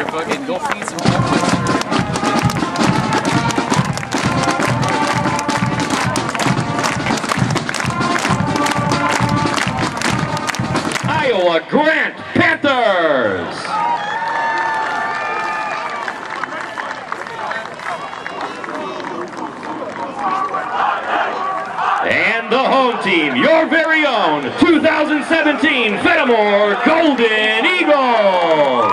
fucking go feed some chickens. Iowa Grant Panthers. And the home team, your very own 2017 Fenimore Golden Eagles.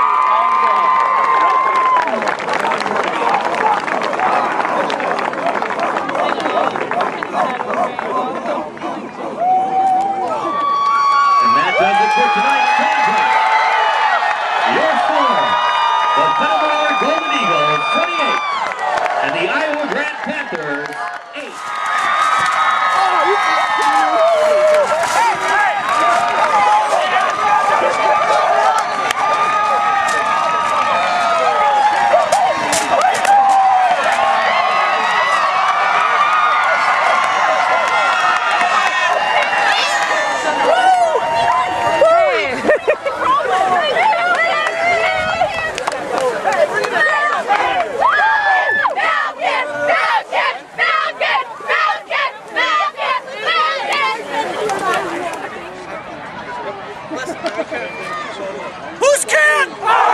And that does it for tonight's contest. Your score, the Fenimore Golden Eagles 28 and the Iowa Grant Panthers 8. Who's can?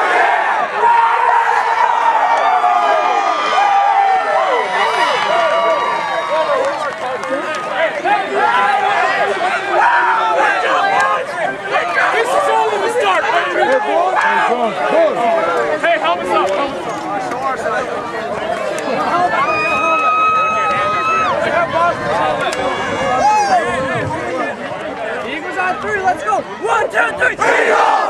This is only the start. Hey, help us up. Eagles on 3, let's go. 1, 2, 3.